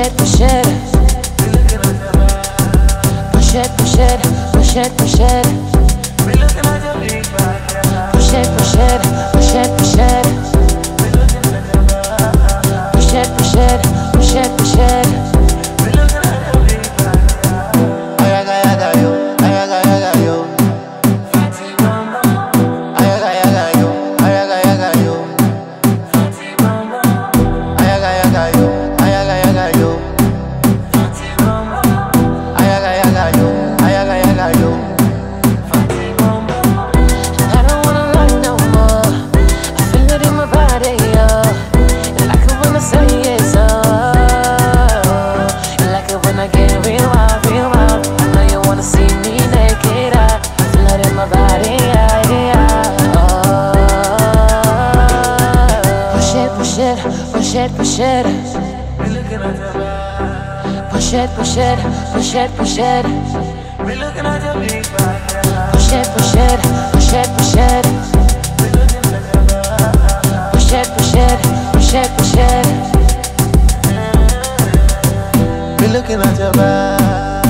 push it. Push it, push it, push it, push it. Push it, push it, push it, push it. Push it, push it, push it, push it. Ayaga yaga yo, ayaga yaga yo. Ayaga yaga yo, ayaga yaga yo. Ayaga yaga yo, ayaga yaga yo. Ayaga yaga yo, ayaga yaga yo. I don't wanna lie no more. I feel it in my body, yeah. You like it when I say yes, oh. You like it when I get real wild, real wild. I know you wanna see me naked, I feel it in my body, yeah, yeah. Oh. Push it, push it, push it, push it. Push it, push it, push it, push it. Push it, push it, push it, push it. Push it, push it, push it, push it. Me looking at your back.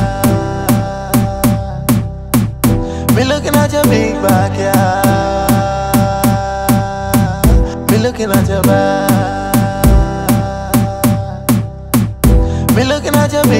Me looking at your big backyard. Me looking at your back. Me looking at your big